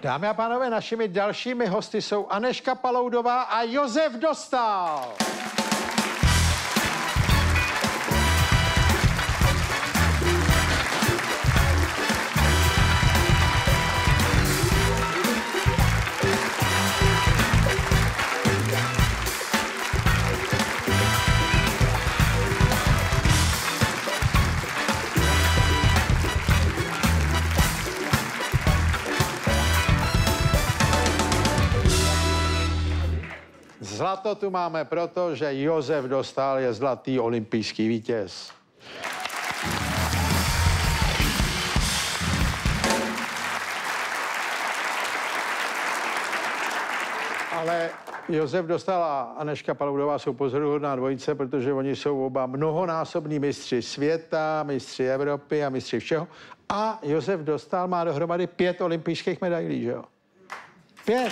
Dámy a pánové, našimi dalšími hosty jsou Anežka Paloudová a Josef Dostál. Zlato tu máme proto, že Josef Dostál je zlatý olympijský vítěz. Ale Josef Dostál a Anežka Paloudová jsou pozoruhodná dvojice, protože oni jsou oba mnohonásobní mistři světa, mistři Evropy a mistři všeho. A Josef Dostál má dohromady 5 olympijských medailí, že jo? 5.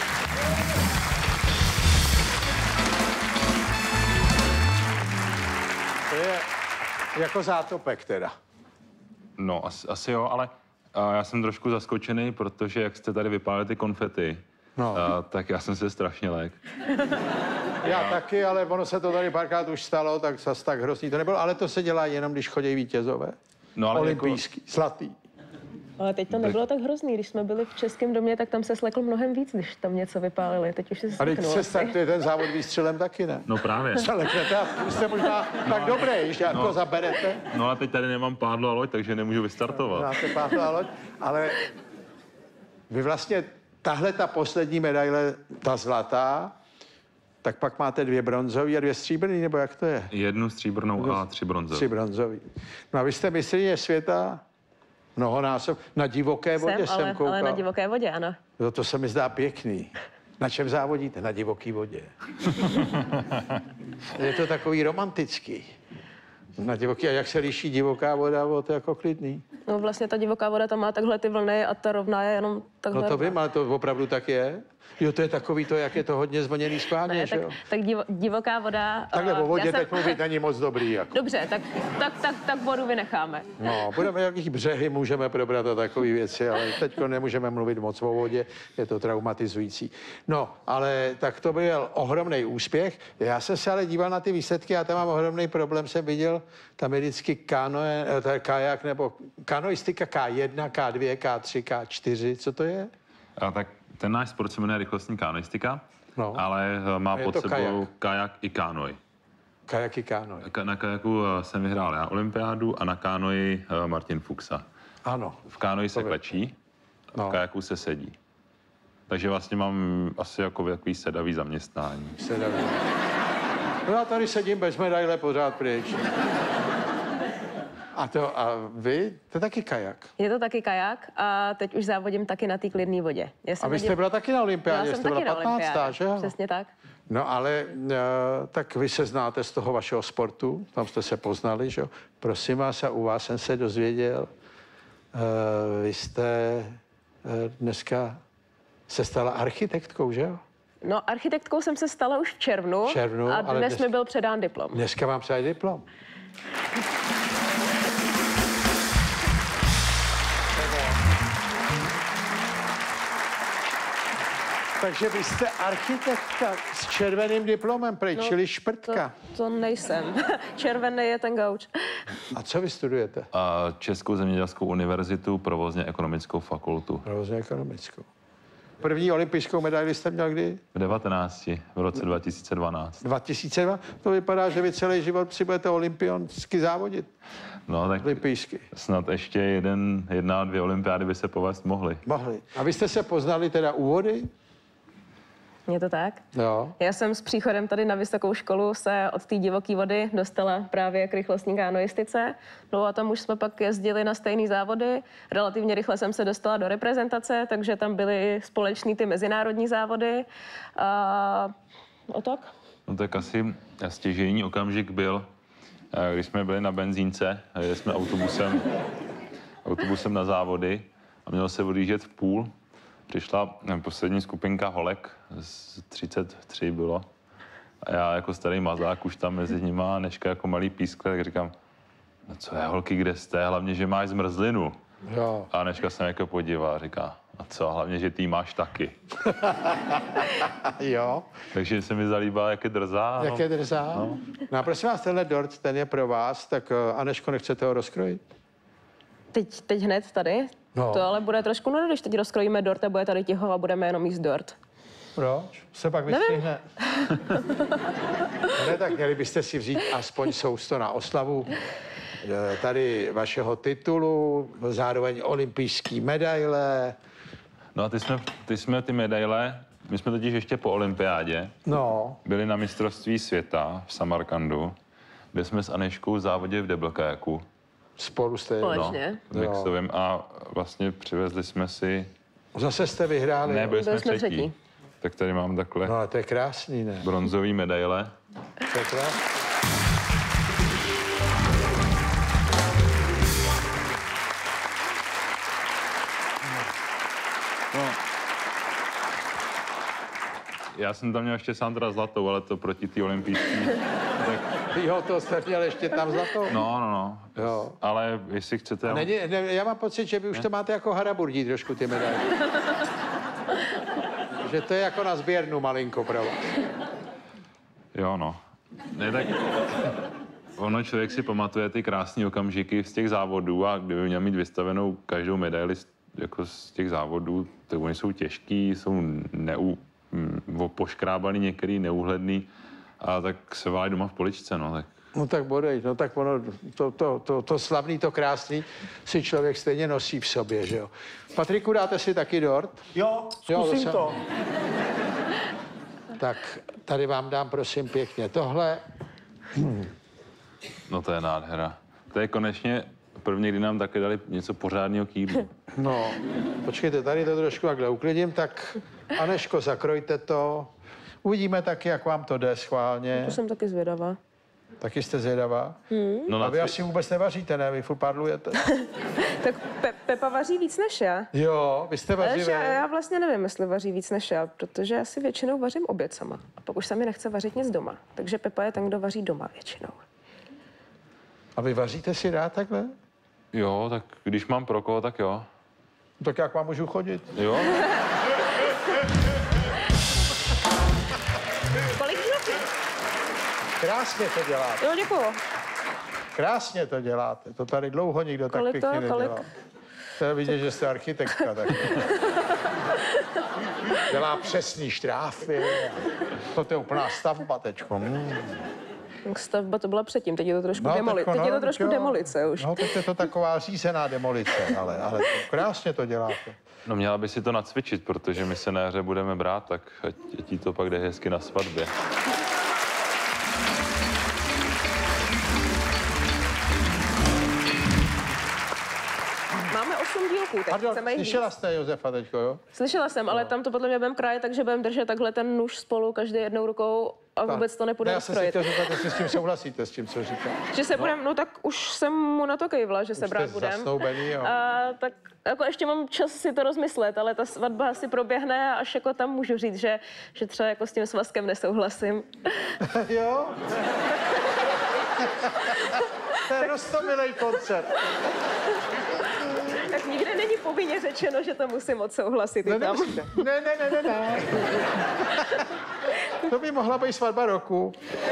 To je jako zátopek teda. No, asi jo, ale já jsem trošku zaskočený, protože jak jste tady vypálili ty konfety, tak já jsem se strašně lék. Já taky, ale ono se to tady párkrát už stalo, tak zas tak hrozný to nebylo. Ale to se dělá jenom, když chodí vítězové. No, ale olympijský, zlatý. Ale teď to nebylo tak hrozný. Když jsme byli v Českém domě, tak tam se sleklo mnohem víc, když tam něco vypálili. Teď už se sleknul. A teď se startuje ten závod výstřelem taky, ne? No právě. Sleknete a jste možná tak dobré, když to zaberete. No a teď tady nemám pádlo a loď, takže nemůžu vystartovat. Máte pádlo a loď, ale vy vlastně, tahle ta poslední medaile, ta zlatá, tak pak máte 2 bronzové a 2 stříbrný, nebo jak to je? 1 stříbrnou a 3 bronzové. 3 bronzový. No a vy jste mistryně světa mnohonásob. Na divoké vodě jsem koukal. Ale na divoké vodě, ano. No to se mi zdá pěkný. Na čem závodíte? Na divoké vodě. Je to takový romantický. Na divoký. A jak se liší divoká voda od jako klidný? No vlastně ta divoká voda tam má takhle ty vlny a ta rovná je jenom takhle. No to vím, ale to opravdu tak je. Jo, to je takový to, jak je to hodně zvoněný spáně, ne, že jo? Tak divoká voda... Takhle o vodě teď mluvit není moc dobrý, jako. Dobře, tak vodu vynecháme. No, budeme jakých břehy můžeme probrat a takové věci, ale teď nemůžeme mluvit moc o vodě, je to traumatizující. No, ale tak to byl ohromný úspěch. Já jsem se ale díval na ty výsledky, já tam mám ohromný problém, jsem viděl, tam je vždycky kajak nebo kanoistika K1, K2, K3, K4, co to je? Tak ten náš sport se jmenuje rychlostní kanoistika, ale má pod sebou kajak i kánoj. Kajak i kánoj. Na kajaku jsem vyhrál já olympiádu a na kánoji Martin Fuchsa. Ano. V kánoji se klečí, v kajaku se sedí. Takže vlastně mám asi jako takový sedavý zaměstnání. Sedavý. No já tady sedím bez medaile pořád pryč. A vy? To je taky kajak. Je to taky kajak a teď už závodím taky na té klidné vodě. A vy jste byla taky na olympiádě, jste byla 15. že jo? Přesně tak. No ale tak vy se znáte z toho vašeho sportu, tam jste se poznali, že jo? Prosím vás, a u vás jsem se dozvěděl, vy jste dneska se stala architektkou, že jo? No, architektkou jsem se stala už v červnu a dnes mi byl předán diplom. Dneska vám předá diplom. Takže vy jste architektka s červeným diplomem, čili šprtka. To nejsem. Červený je ten gauč. A co vy studujete? Českou zemědělskou univerzitu, provozně ekonomickou fakultu. Provozně ekonomickou. První olympijskou medaili jste měl kdy? V 19, v roce 2012. 2002? To vypadá, že vy celý život si budete olympionsky závodit. No tak olympijsky. Snad ještě 1 a 2 olympiády by se povést mohly. Mohly. A vy jste se poznali teda u vody? Je to tak? Jo. Já jsem s příchodem tady na vysokou školu se od té divoké vody dostala právě k rychlostní kanoistice. No a tam už jsme pak jezdili na stejné závody. Relativně rychle jsem se dostala do reprezentace, takže tam byly společný ty mezinárodní závody. A tak? No tak asi stěžejní okamžik byl, když jsme byli na benzínce, jeli jsme autobusem na závody a mělo se odjíždět v půl. Přišla poslední skupinka holek, z 33 bylo. A já jako starý mazák už tam mezi nima, Anežka jako malý pískle, tak říkám, no co je holky, kde jste? Hlavně, že máš zmrzlinu. Jo. A Anežka se jako podívá a říká, A co, hlavně, že ty máš taky. Jo, Takže se mi zalíbá, jak je drzá. jak je drzá. No a prosím vás, tenhle dort, ten je pro vás, tak Aneško, nechcete ho rozkrojit? Teď hned tady? No. To ale bude trošku nuda, když teď rozkrojíme dort a bude tady ticho a budeme jenom jíst dort. Proč? Se pak vystihne. Ne, tak měli byste si vzít aspoň sousto na oslavu tady vašeho titulu, zároveň olympijský medaile. No a ty medaile, my jsme totiž ještě po olympiádě No, byli na mistrovství světa v Samarkandu, kde jsme s Aneškou závodili v deblkajaku. spolu jste... Společně. No, mixovým a vlastně přivezli jsme si... Zase jste vyhráli. Ne, jo? byli jsme Byli jsme třetí. třetí. Tak tady mám takhle No, ale to je krásný, ne? bronzový medaile. To je krásný. No. Já jsem tam měl ještě sám teda zlatou, ale to proti té olympijské. Tak, Jo, to jste měl ještě tam zlatou? no. Jo. Ale jestli chcete... Já mám pocit, že vy už to máte jako haraburdí trošku ty medaile. Že to je jako na sběrnu malinko pro vás. Jo, no. Ne, tak ono člověk si pamatuje ty krásné okamžiky z těch závodů a kdyby měl mít vystavenou každou medaili jako z těch závodů, tak oni jsou těžký, jsou poškrábaný, některý neúhledný a tak se válí doma v poličce, no tak. No tak bodej, no tak ono, to slavný, to krásný si člověk stejně nosí v sobě, že jo. Patriku, dáte si taky dort? Jo, Jo, zkusím to. Tak tady vám dám, prosím, pěkně tohle. No to je nádhera. To je konečně první, kdy nám taky dali něco pořádného k jídlu. No, počkejte, tady to trošku takhle uklidím, tak Aneško, zakrojte to. Uvidíme taky, jak vám to jde schválně. To jsem taky zvědavá. Taky jste zvědavá? No A vy asi vůbec nevaříte, ne? Vy furt parlujete. Tak Pepa vaří víc než já. Jo, vy jste Ale vařivý. já vlastně nevím, jestli vaří víc než já, protože já si většinou vařím oběd sama. A pak už se mi nechce vařit nic doma. Takže Pepa je ten, kdo vaří doma většinou. A vy vaříte si rád takhle? Jo, tak když mám pro koho, tak jo. Tak jak vám můžu chodit? Jo? Kolik dílky? Krásně to děláte. Jo, děkuju. Krásně to děláte. To tady dlouho nikdo tak Kolik pěkně to? nedělal. Kolik? To je vidět, že jste architektka. Tak. Dělá přesný štráfy. To je úplná stavba teďko. Stavba to byla předtím, teď je to trošku, teďko, teď je to trošku jo. demolice už. No, teď je to taková řízená demolice, ale to krásně to děláte. No měla by si to nacvičit, protože my se na jaře budeme brát, tak ať ti to pak jde hezky na svatbě. Máme 8 dílků, tak Pardon, chceme jich slyšela víc. jste Josefa teďko, jo? Slyšela jsem, ale tam to podle mě budeme krájet, takže budeme držet takhle ten nůž spolu každý jednou rukou a vůbec to nepůjde Já jsem si rozkrojit. chtěl zeptat, jestli s tím souhlasíte, s tím, co říká. Že se budeme, no tak už jsem mu na to kejvla, že se brát Jste budeme. zasnoubený, jo. A tak jako ještě mám čas si to rozmyslet, ale ta svatba asi proběhne a až jako tam můžu říct, že třeba jako s tím svazkem nesouhlasím. Jo? To je roztomilej koncert. Tak nikde není povinně řečeno, že to musím odsouhlasit i tam. Nemusíte. Ne. To by mohla být svatba roku.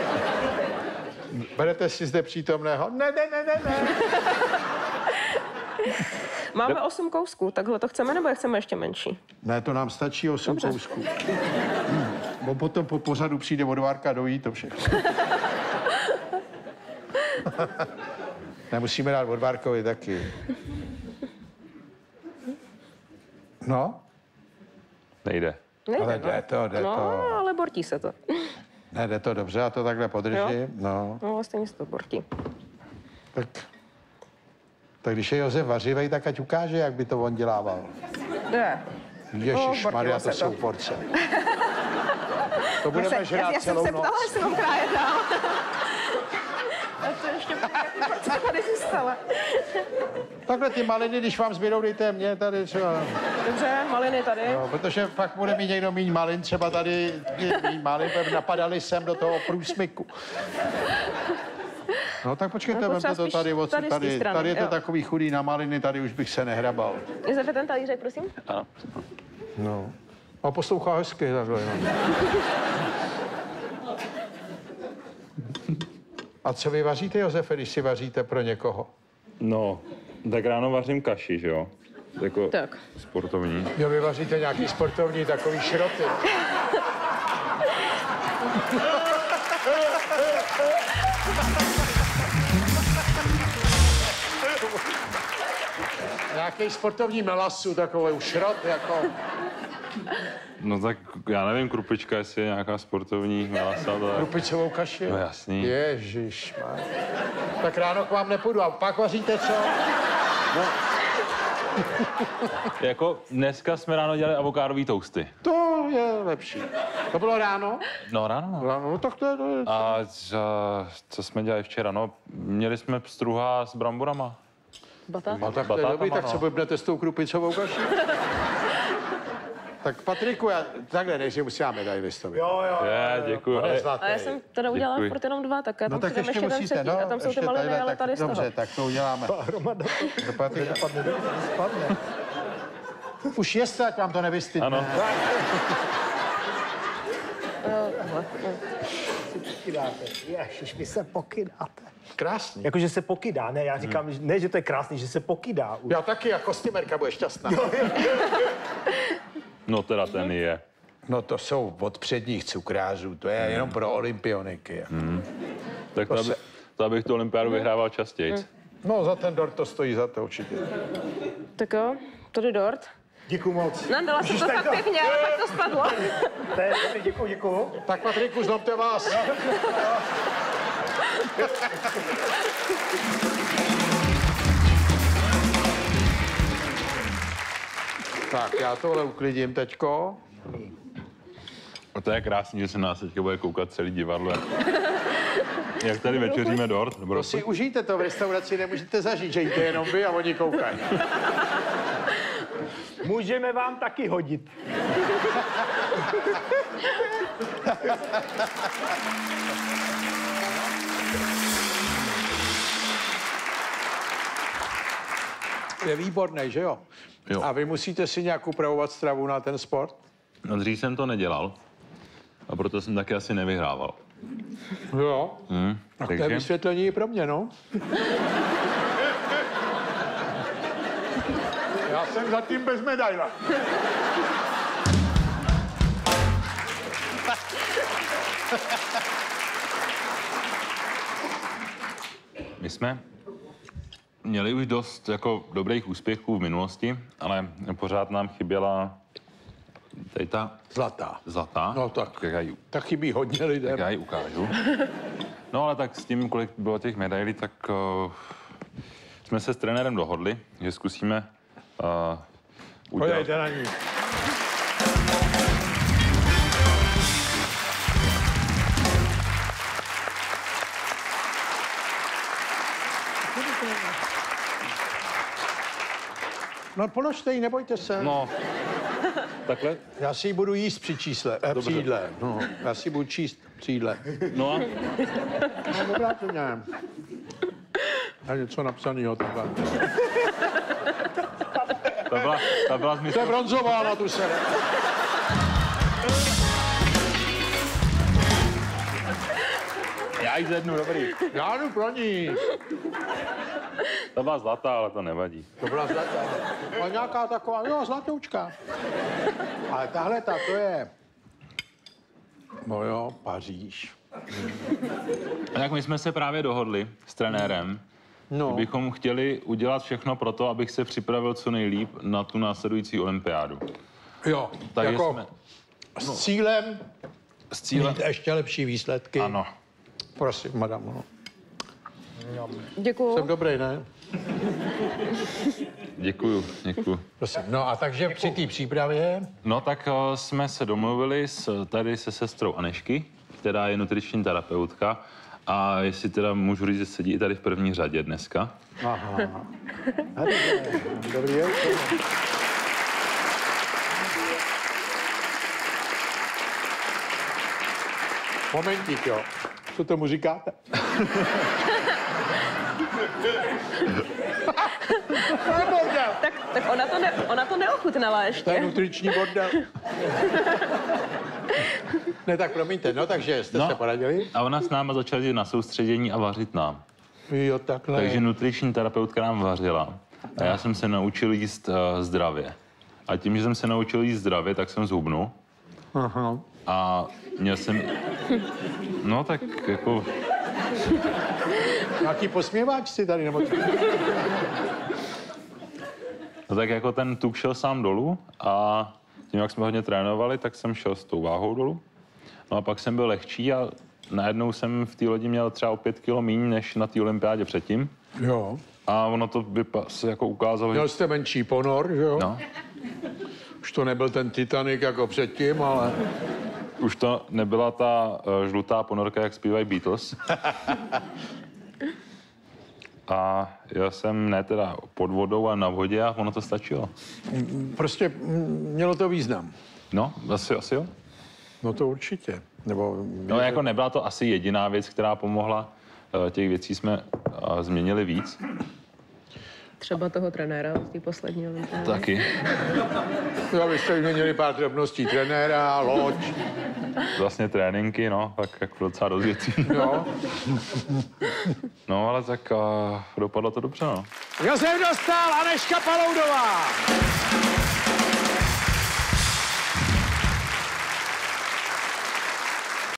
Berete si zde přítomného? Ne. Máme 8 kousků, takhle to chceme, nebo je chceme ještě menší? Ne, to nám stačí 8 Dobře. kousků. Bo potom po pořadu přijde odvárka, dojí to všechno. Nemusíme dát odvárkovi taky. No, Nejde. Nejde, ale jde to. No, ale bortí se to. Ne, jde to dobře, já to takhle podržím. No, No, stejně se to bortí. tak když je Josef vařivej, tak ať ukáže, jak by to on dělával. Ne. Ježišmarja, to bortilo se jsou to. porce. To budeme žrát celou noc. jestli mám krájet dál. A to ještě co tady zůstala. Takhle ty maliny, když vám zbydou, dejte mě tady třeba. Dobře, maliny tady. No, protože pak bude mít někdo míň malin, třeba tady míň malin, napadaly sem do toho průsmyku. No tak počkejte, No, vemte to spíš tady odsud, tady z té strany, tady je to jo. takový chudý na maliny, tady už bych se nehrabal. Josefe, ten talířek, prosím. Ano. No. A poslouchá hezky takhle, no. A co vy vaříte, Josefe, když si vaříte pro někoho? No, tak ráno vařím kaši, že jo? Jako Tak. sportovní. Jo, vy vaříte nějaký sportovní takový šroty. Nějaký sportovní melasu, takový šrot, jako... No tak já nevím, krupička, jestli je nějaká sportovní melasa, to je... Krupicovou kaši? No jasný. Ježišmar. Tak ráno k vám nepůjdu. A pak vaříte co? Jako dneska jsme ráno dělali avokádový toasty. To je lepší. To bylo ráno? No ráno. No tak to je... A co jsme dělali včera? No, měli jsme pstruha s bramborama. Bata. No tak to je batákama, dobrý, tak no. se blbnete s tou krupicovou kaší. Tak Patriku, já takhle nejdřív musím medailistovit. Jo. Děkuju. On je ale- zlatý. A já jsem teda udělala Děkuji. furt jenom 2, tak já tam No tak přidám ještě ten musíte, třetí. no. A tam jsou ty ještě maliny, tadyhle, ale tak tady z toho. dobře, tak to uděláme. Hromada. Do Patrika. Spadne. Už jeste, ať vám to nevystydne. Ano. Pokydáte. Ježiš, vy se pokydáte. Krásný. Jakože se pokydá, ne? Já říkám, ne, že to je krásný, že se pokydá. Já taky, jako Kostýmerka bude šťastná. No teda ten je. No to jsou od předních cukrářů, to je jenom pro olympioniky. Tak to abych tu olympiádu vyhrával častěji. No za ten dort to stojí za to určitě. Tak jo, tady dort. Děkuju moc. Nandala jsem to tak tak to- pěkně, ale pak to spadlo. To je dobrý, děkuju. Tak Patriku, zlomte vás. Tak, já tohle uklidím teďko. A to je krásný, že se nás teďka bude koukat celý divadlo. Jak tady večeříme dort? Dobro. To si užijte to, v restauraci nemůžete zažít, že jíte jenom vy a oni koukají. Můžeme vám taky hodit. Je výborný, že jo? Jo. A vy musíte si nějak upravovat stravu na ten sport? No dřív jsem to nedělal. A proto jsem taky asi nevyhrával. Jo. Tak to je Takže vysvětlení i pro mě, no. Já jsem zatím bez medaile. my jsme měli už dost jako dobrých úspěchů v minulosti, ale pořád nám chyběla tady ta Zlatá. zlatá. No tak. Jak já ji, Tak chybí hodně lidem. jak já ji ukážu. No ale tak s tím, kolik bylo těch medailí, tak jsme se s trenérem dohodli, že zkusíme udělat... Podejte na ní. No položte ji, nebojte se. No, takhle. Já si ji budu jíst při čísle, při jídle. No, já si budu číst při jídle. No a No, dobrá, to nějak. A něco napsaného takhle. ta byla z To je mistrovství. bronzová na tu sere. Já ji zjednu, dobrý. Já jdu pro ní. Ta byla zlatá, ale to nevadí. To byla zlatá. A nějaká taková, jo, zlatoučka. Ale tahle ta, to je... No jo, Paříž. A tak my jsme se právě dohodli s trenérem, No, že bychom chtěli udělat všechno pro to, abych se připravil co nejlíp na tu následující olympiádu. jo, Takže jako jsme s cílem s cílem... mít ještě lepší výsledky. Ano. Prosím, madam. No. Děkuju. Jsem dobrý, ne? Děkuju. Prosím. No a takže při té přípravě... No tak jsme se domluvili tady se sestrou Anešky, která je nutriční terapeutka. A jestli teda můžu říct, že sedí i tady v první řadě dneska. Aha. Dobrý jo. Momentík, jo. Co tomu říkáte? To je bordel. Tak ona to neochutnala To je ještě. nutriční bordel. Ne, tak promiňte, no takže jste se poradili? A ona s náma začala jít na soustředění a vařit nám. Jo, takhle. Takže nutriční terapeutka nám vařila. A já jsem se naučil jíst zdravě. A tím, že jsem se naučil jíst zdravě, tak jsem zhubnul. Aha. A měl jsem... No tak jako... Nějaký posměváč si tady, nebo... No tak jako ten tuk šel sám dolů a tím, jak jsme hodně trénovali, tak jsem šel s tou váhou dolů. No a pak jsem byl lehčí a najednou jsem v té lodi měl třeba o 5 kilo míň než na té olympiádě předtím. Jo. A ono to by se jako ukázalo, Měl že... jste menší ponor, že jo? No, Už to nebyl ten Titanic jako předtím, ale... už to nebyla ta žlutá ponorka, jak zpívají Beatles. A já jsem ne teda pod vodou a na vodě a ono to stačilo. Prostě mělo to význam. No, asi jo. No to určitě. Nebo... No jako nebyla to asi jediná věc, která pomohla. Těch věcí jsme změnili víc. Třeba toho trenéra z té poslední olympiády. Taky. Jo, vy jste vyměnili pár drobností. Trenéra, loď. Vlastně tréninky, no, tak jako docela rozjetý. Jo. No, ale tak dopadlo to dobře, no. Josef Dostál, Anežka Paloudová.